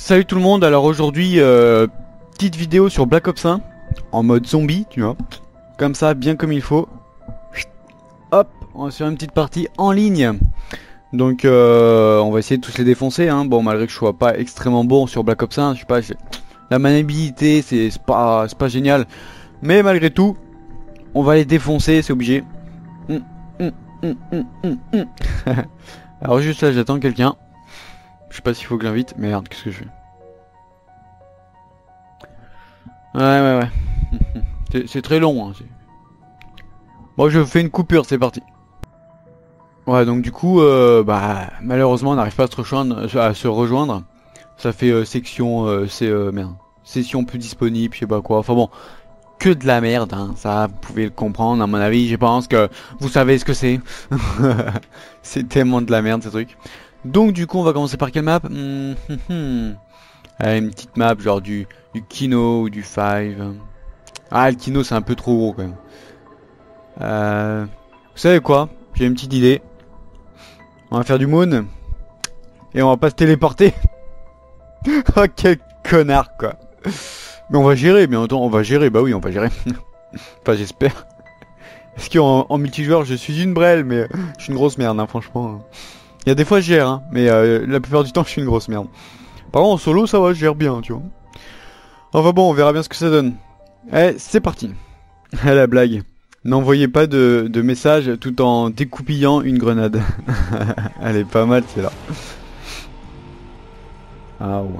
Salut tout le monde, alors aujourd'hui, petite vidéo sur Black Ops 1, en mode zombie, tu vois, comme ça, bien comme il faut. Hop, on va se faire une petite partie en ligne. Donc on va essayer de tous les défoncer, hein. Bon, malgré que je sois pas extrêmement bon sur Black Ops 1, je sais pas, la maniabilité c'est pas génial. Mais malgré tout, on va les défoncer, c'est obligé. Alors juste là, j'attends quelqu'un. Je sais pas s'il faut que j'invite. Merde, qu'est-ce que je fais? Ouais. C'est très long, hein. Bon, je fais une coupure, c'est parti. Ouais, donc du coup, malheureusement, on n'arrive pas à se rejoindre. Ça fait section, merde, session plus disponible, je sais pas quoi. Enfin bon, que de la merde, hein. Ça, vous pouvez le comprendre, à mon avis. Je pense que vous savez ce que c'est. C'est tellement de la merde, ce truc. Donc du coup, on va commencer par quelle map? Allez, une petite map, genre du Kino ou du Five. Ah, le Kino, c'est un peu trop gros quand même. Vous savez quoi? J'ai une petite idée. On va faire du Moon. Et on va pas se téléporter. Oh, quel connard, quoi. Mais on va gérer, bien entendu. On va gérer, bah oui, on va gérer. Enfin, j'espère. Parce qu'en multijoueur, je suis une brêle, mais je suis une grosse merde, hein, franchement. Il y a des fois, je gère, hein, mais la plupart du temps, je suis une grosse merde. Par contre, en solo, ça va, je gère bien, tu vois. Enfin bon, on verra bien ce que ça donne. Allez, c'est parti. La blague. N'envoyez pas de message tout en découpillant une grenade. Elle est pas mal, celle-là. Ah ouais.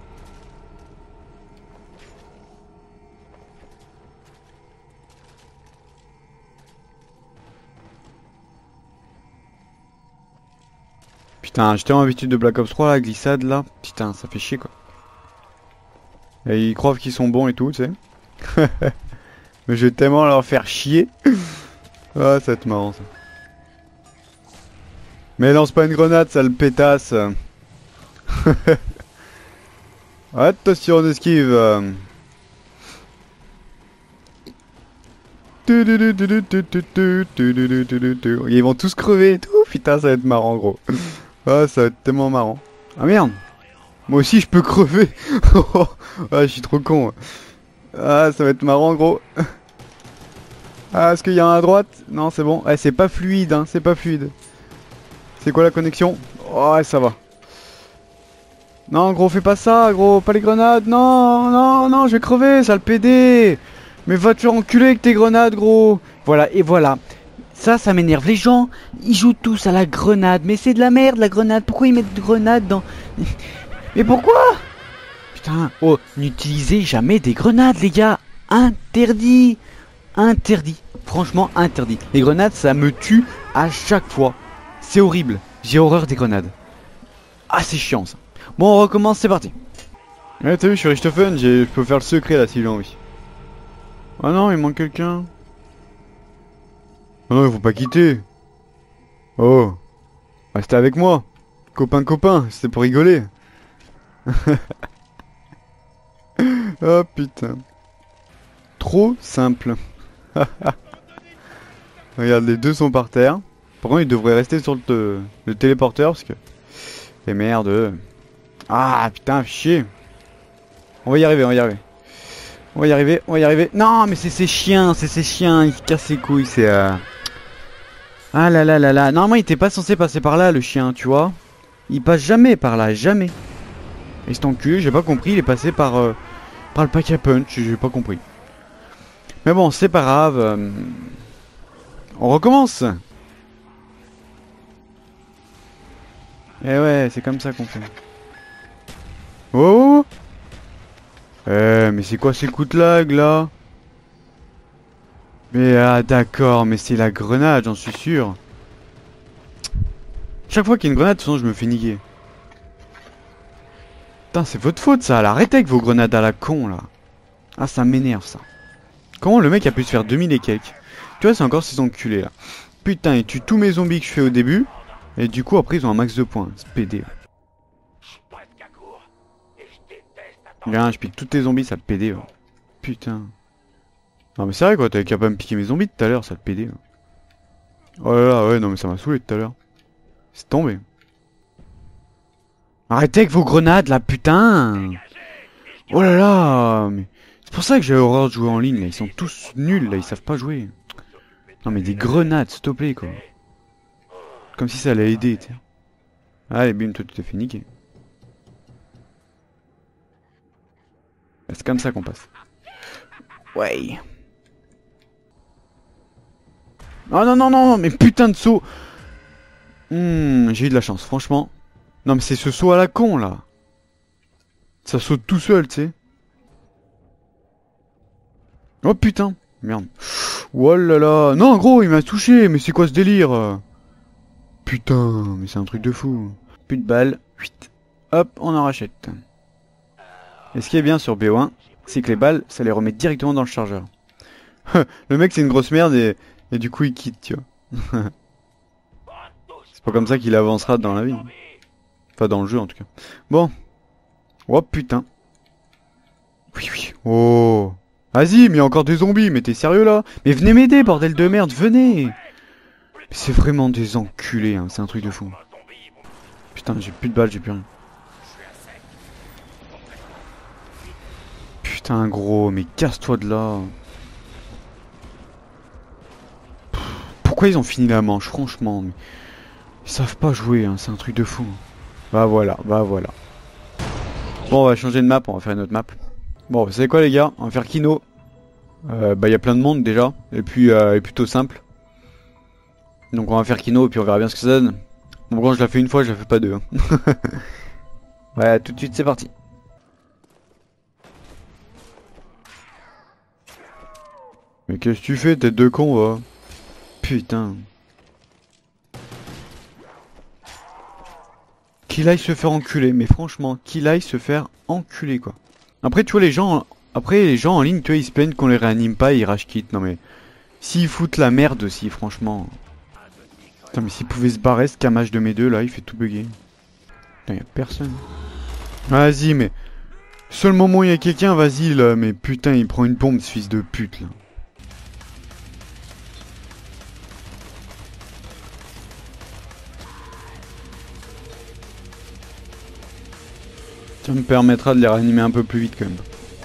Putain, j'ai tellement l'habitude de Black Ops 3, la glissade là. Putain, ça fait chier quoi. Et ils croient qu'ils sont bons et tout, tu sais. Mais je vais tellement leur faire chier. Ah, ça va être marrant ça. Mais lance pas une grenade, sale pétasse. Attention, on esquive. Ils vont tous crever et tout. Putain, ça va être marrant, gros. Ah, ça va être tellement marrant. Ah merde. Moi aussi, je peux crever. Ah, je suis trop con. Ah, ça va être marrant, gros. Ah, est-ce qu'il y a un à droite? Non, c'est bon. Eh, c'est pas fluide, hein. C'est pas fluide. C'est quoi la connexion? Oh, ouais, ça va. Non, gros, fais pas ça, gros. Pas les grenades. Non, je vais crever, sale PD. Mais va te faire enculer avec tes grenades, gros. Voilà, et voilà. Ça m'énerve. Les gens, ils jouent tous à la grenade. Mais c'est de la merde, la grenade. Pourquoi ils mettent de grenades dans... Mais pourquoi? Putain, oh, n'utilisez jamais des grenades, les gars. Interdit. Interdit. Franchement, interdit. Les grenades, ça me tue à chaque fois. C'est horrible. J'ai horreur des grenades. Ah, c'est chiant, ça. Bon, on recommence, c'est parti. Ouais, t'as vu, je suis Richthofen, je peux faire le secret, là, si j'ai envie. Ah non, il manque quelqu'un. Ah non, il faut pas quitter. Oh. Restez avec moi. Copain, c'était pour rigoler. Oh putain. Trop simple. Regarde, les deux sont par terre. Par contre, ils devraient rester sur le téléporteur parce que... Et merde. Ah putain, chier. On va y arriver. On va y arriver. Non, mais c'est ces chiens, ils cassent les couilles, c'est... Ah là. Normalement, il était pas censé passer par là, le chien, tu vois. Il passe jamais par là, jamais. Et cet enculé, j'ai pas compris, il est passé par le pack à punch, j'ai pas compris. Mais bon, c'est pas grave. On recommence. Eh ouais, c'est comme ça qu'on fait. Oh. Mais c'est quoi ces coups de lag, là? Mais ah, d'accord, mais c'est la grenade, j'en suis sûr. Chaque fois qu'il y a une grenade, de toute façon, je me fais niquer. Putain, c'est votre faute, ça. Arrêtez avec vos grenades à la con, là. Ah, ça m'énerve, ça. Comment le mec a pu se faire 2000 et quelques? Tu vois, c'est encore ces enculés, là. Putain, ils tuent tous mes zombies que je fais au début. Et du coup, après, ils ont un max de points. C'est PD. Regarde, je pique tous tes zombies, ça PD. Ouais. Putain. Non, mais c'est vrai, quoi. T'avais qu'à pas me piquer mes zombies tout à l'heure, ça PD. Ouais. Oh là là, ouais, non, mais ça m'a saoulé tout à l'heure. C'est tombé. Arrêtez avec vos grenades là, putain. Oh là là. C'est pour ça que j'ai horreur de jouer en ligne là. Ils sont tous nuls là, ils savent pas jouer. Non mais des grenades, s'il te plaît quoi. Comme si ça allait aider, tiens. Allez, bim, toi tu t'es fait niquer. C'est comme ça qu'on passe. Ouais. Oh non, non, non, mais putain de saut. J'ai eu de la chance, franchement. Non mais c'est ce saut à la con là. Ça saute tout seul, tu sais. Oh putain, merde. Oh là là. Non gros, il m'a touché, mais c'est quoi ce délire? Putain, mais c'est un truc de fou. Plus de balles. Hop, on en rachète. Et ce qui est bien sur BO1, c'est que les balles, ça les remet directement dans le chargeur. Le mec c'est une grosse merde et du coup il quitte, tu vois. C'est pas comme ça qu'il avancera dans la vie. Enfin dans le jeu en tout cas. Bon. Oh putain. Oui oui. Oh. Vas-y, mais il y a encore des zombies, mais t'es sérieux là? Mais venez m'aider, bordel de merde, venez. C'est vraiment des enculés, hein. C'est un truc de fou. Putain, j'ai plus de balles, j'ai plus rien. Putain gros, mais casse-toi de là. Pourquoi ils ont fini la manche, franchement mais... Ils savent pas jouer, hein. C'est un truc de fou. Bah voilà, bah voilà. Bon, on va changer de map, on va faire une autre map. Bon, vous savez quoi les gars? On va faire Kino. Bah y a plein de monde déjà. Et puis plutôt simple. Donc on va faire Kino et puis on verra bien ce que ça donne. Bon quand je la fais une fois, je la fais pas deux. Hein. Ouais, tout de suite c'est parti. Mais qu'est-ce que tu fais, tête de con, va? Putain. Qu'il aille se faire enculer, mais franchement, qu'il aille se faire enculer, quoi. Après, tu vois, les gens en ligne, tu vois, ils se plaignent qu'on les réanime pas et ils rage quittent. Non mais, s'ils foutent la merde aussi, franchement. Putain, mais s'ils pouvaient se barrer, ce camage de mes deux, là, il fait tout bugger. Putain, y'a personne. Vas-y, mais... Seul moment où il y a quelqu'un, vas-y, là, mais putain, il prend une pompe, ce fils de pute, là. Ça me permettra de les réanimer un peu plus vite quand même.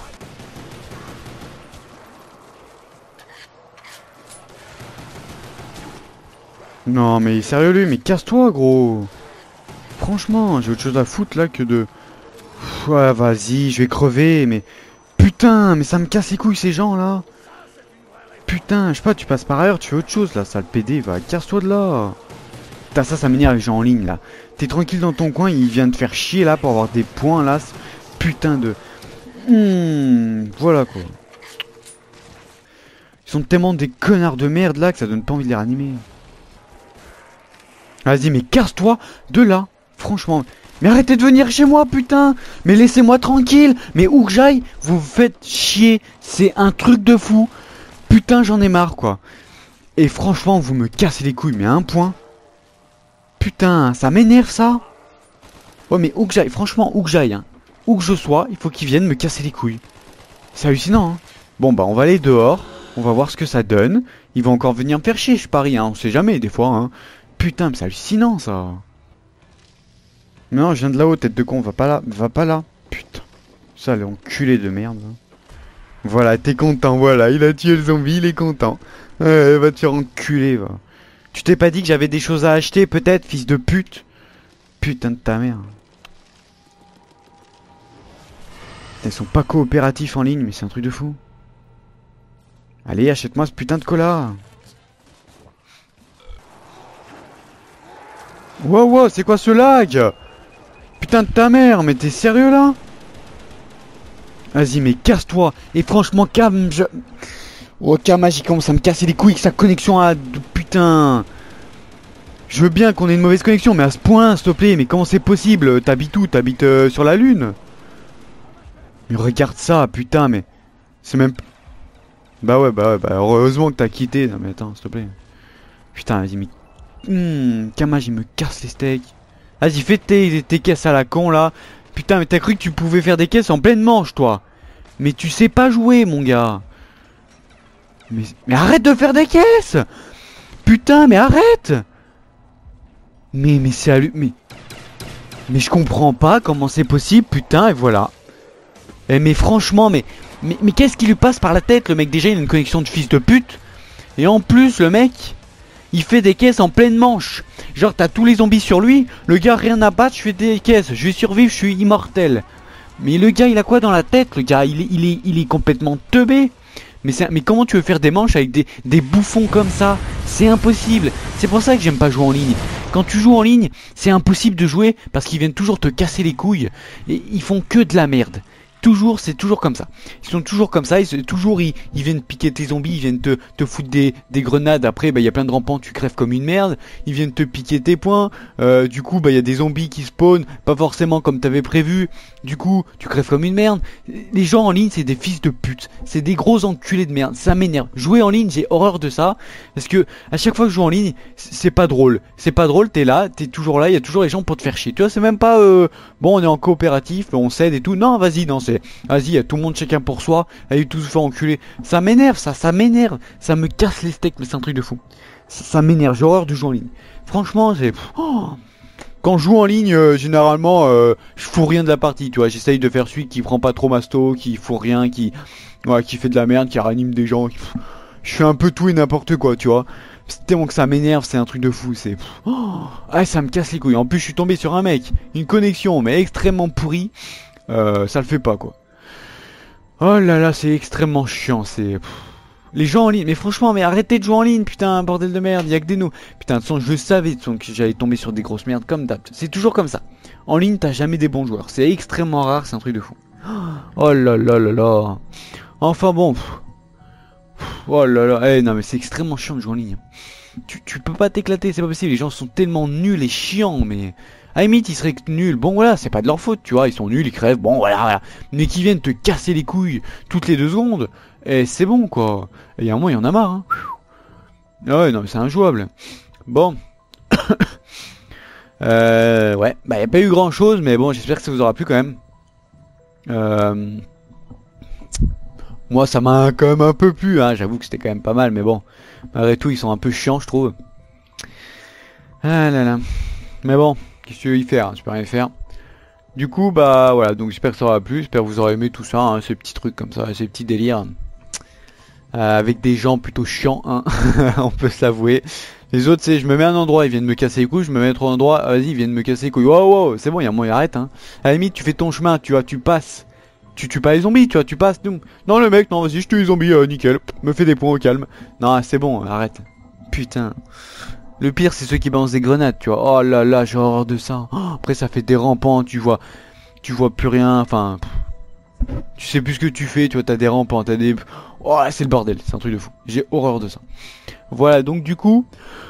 Non mais sérieux lui, mais casse-toi gros. Franchement, j'ai autre chose à foutre là que de... Ouais vas-y, je vais crever, mais... Putain, mais ça me casse les couilles ces gens là. Putain, je sais pas, tu passes par ailleurs, tu fais autre chose là, sale PD, va, casse-toi de là. Putain, ça m'énerve les gens en ligne là. T'es tranquille dans ton coin, il vient te faire chier là pour avoir des points là. Putain de... voilà quoi. Ils sont tellement des connards de merde là que ça donne pas envie de les ranimer. Vas-y, mais casse-toi de là. Franchement. Mais arrêtez de venir chez moi, putain. Mais laissez-moi tranquille. Mais où que j'aille, vous vous faites chier. C'est un truc de fou. Putain, j'en ai marre quoi. Et franchement, vous me cassez les couilles, mais à un point. Putain, ça m'énerve ça. Ouais, mais où que j'aille, franchement, où que j'aille, hein. Où que je sois, il faut qu'ils viennent me casser les couilles. C'est hallucinant, hein. Bon, bah, on va aller dehors. On va voir ce que ça donne. Ils vont encore venir me faire chier, je parie, hein. On sait jamais, des fois, hein. Putain, mais c'est hallucinant, ça. Mais non, je viens de là-haut, tête de con. Va pas là, va pas là. Putain. Ça, l'enculé de merde. Hein. Voilà, t'es content, voilà. Il a tué le zombie, il est content. Va te faire enculer, va. Tu t'es pas dit que j'avais des choses à acheter, peut-être, fils de pute? Putain de ta mère. Ils sont pas coopératifs en ligne, mais c'est un truc de fou. Allez, achète-moi ce putain de cola. Wow, wow, c'est quoi ce lag? Putain de ta mère, mais t'es sérieux là? Vas-y, mais casse-toi. Et franchement, Cam, Oh, Kama, il commence à me casser les couilles avec sa connexion à... Putain. Je veux bien qu'on ait une mauvaise connexion, mais à ce point, s'il te plaît. Mais comment c'est possible? T'habites où? T'habites sur la lune? Mais regarde ça, putain, mais... C'est même... Bah ouais, bah heureusement que t'as quitté. Non mais attends, s'il te plaît. Putain, vas-y, mais... Kama, il me casse les steaks. Vas-y, fais tes caisses à la con, là. Putain, mais t'as cru que tu pouvais faire des caisses en pleine manche, toi? Mais tu sais pas jouer, mon gars. Mais arrête de faire des caisses! Putain, mais arrête! Mais c'est mais... Mais je comprends pas comment c'est possible, putain, et voilà. Mais franchement, mais qu'est-ce qui lui passe par la tête, le mec? Déjà, il a une connexion de fils de pute. Et en plus, le mec, il fait des caisses en pleine manche. Genre, t'as tous les zombies sur lui, le gars, rien à battre, je fais des caisses, je vais survivre, je suis immortel. Mais le gars, il a quoi dans la tête? Le gars, il est complètement teubé. Mais comment tu veux faire des manches avec des bouffons comme ça? C'est impossible. C'est pour ça que j'aime pas jouer en ligne. Quand tu joues en ligne, c'est impossible de jouer parce qu'ils viennent toujours te casser les couilles. Et ils font que de la merde. Toujours, c'est toujours comme ça. Ils sont toujours comme ça, ils viennent piquer tes zombies, ils viennent te foutre des grenades. Après, bah, y a plein de rampants, tu crèves comme une merde. Ils viennent te piquer tes points. Du coup, bah, y a des zombies qui spawnent, pas forcément comme t'avais prévu. Du coup, tu crèves comme une merde. Les gens en ligne, c'est des fils de pute. C'est des gros enculés de merde. Ça m'énerve. Jouer en ligne, j'ai horreur de ça. Parce que, à chaque fois que je joue en ligne, c'est pas drôle. C'est pas drôle, t'es là, t'es toujours là, y a toujours les gens pour te faire chier. Tu vois, c'est même pas, bon, on est en coopératif, on s'aide et tout. Non, vas-y, non, vas-y, y a tout le monde chacun pour soi, allez tous se faire enculer. Ça m'énerve, ça m'énerve, ça me casse les steaks, mais c'est un truc de fou. Ça m'énerve, j'ai horreur de jouer en ligne. Franchement, c'est... Oh. Quand je joue en ligne, généralement, je fous rien de la partie, tu vois. J'essaye de faire celui qui prend pas trop masto, qui fout rien, qui fait de la merde, qui ranime des gens. Je fais un peu tout et n'importe quoi, tu vois. C'est tellement que ça m'énerve, c'est un truc de fou, c'est... Oh. Ah, ça me casse les couilles. En plus, je suis tombé sur un mec, une connexion, mais extrêmement pourrie. Ça le fait pas, quoi. Oh là là, c'est extrêmement chiant, c'est... Les gens en ligne, mais franchement, mais arrêtez de jouer en ligne, putain, bordel de merde, y'a que des nous. Putain, de toute façon, je savais que j'allais tomber sur des grosses merdes comme d'hab. C'est toujours comme ça. En ligne, t'as jamais des bons joueurs. C'est extrêmement rare, c'est un truc de fou. Oh là là là là. Enfin bon. Oh là là. Eh non, mais c'est extrêmement chiant de jouer en ligne. Tu peux pas t'éclater, c'est pas possible. Les gens sont tellement nuls et chiants, mais... À la limite, ils seraient nuls. Bon, voilà, c'est pas de leur faute, tu vois. Ils sont nuls, ils crèvent. Bon, voilà. Mais qui viennent te casser les couilles toutes les 2 secondes. Et c'est bon, quoi. Et il y a un moment, il y en a marre, hein. Ah ouais, non, mais c'est injouable. Bon. Ouais. Bah, il n'y a pas eu grand chose, mais bon, j'espère que ça vous aura plu quand même. Moi, ça m'a quand même un peu plu, hein. J'avoue que c'était quand même pas mal, mais bon. Malgré tout, ils sont un peu chiants, je trouve. Ah là là. Mais bon. Qu'est-ce que tu veux y faire, hein, tu peux rien faire. Du coup, bah voilà, donc j'espère que ça aura plu, j'espère que vous aurez aimé tout ça, hein, ces petits trucs comme ça, ces petits délires. Avec des gens plutôt chiants, hein, on peut s'avouer. Les autres, c'est je me mets à un endroit, ils viennent me casser les couilles, je me mets à un autre endroit, vas-y, ils viennent me casser les couilles. Wow, c'est bon, il y a un moment, il arrête, hein. À la limite, tu fais ton chemin, tu vois, tu passes. Tu tues pas les zombies, tu vois, tu passes. Non, le mec, non, vas-y, je tue les zombies, nickel, me fais des points au calme. Non, c'est bon, arrête. Putain. Le pire, c'est ceux qui balancent des grenades, tu vois. Oh là là, j'ai horreur de ça. Oh, après, ça fait des rampants, tu vois plus rien. Enfin, tu sais plus ce que tu fais, tu vois, t'as des rampants, t'as des... Oh, c'est le bordel, c'est un truc de fou. J'ai horreur de ça. Voilà, donc du coup...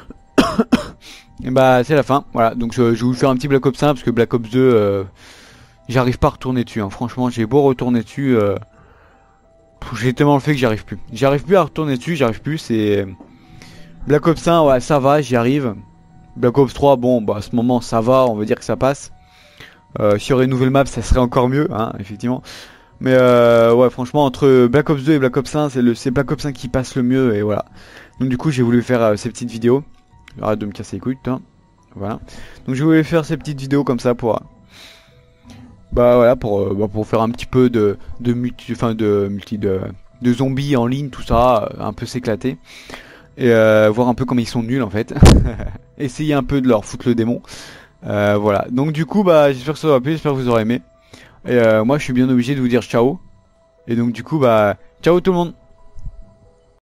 bah, c'est la fin. Voilà, donc je vais vous faire un petit Black Ops 1, parce que Black Ops 2, j'arrive pas à retourner dessus. Hein. Franchement, j'ai beau retourner dessus... j'ai tellement le fait que j'y arrive plus. J'arrive plus à retourner dessus, j'arrive plus, c'est... Black Ops 1, ouais, ça va, j'y arrive. Black Ops 3, bon, bah à ce moment, ça va, on va dire que ça passe. S'il y aurait une nouvelle map, ça serait encore mieux, hein, effectivement. Mais ouais, franchement, entre Black Ops 2 et Black Ops 1, c'est Black Ops 1 qui passe le mieux, et voilà. Donc du coup, j'ai voulu faire ces petites vidéos. Arrête de me casser les couilles, putain. Voilà. Donc je voulais faire ces petites vidéos comme ça pour... bah voilà, pour faire un petit peu de zombies en ligne, tout ça, un peu s'éclater. Et voir un peu comment ils sont nuls en fait. Essayer un peu de leur foutre le démon. Voilà. Donc du coup, bah j'espère que ça vous aura plu, j'espère que vous aurez aimé. Et moi je suis bien obligé de vous dire ciao. Et donc du coup, bah ciao tout le monde.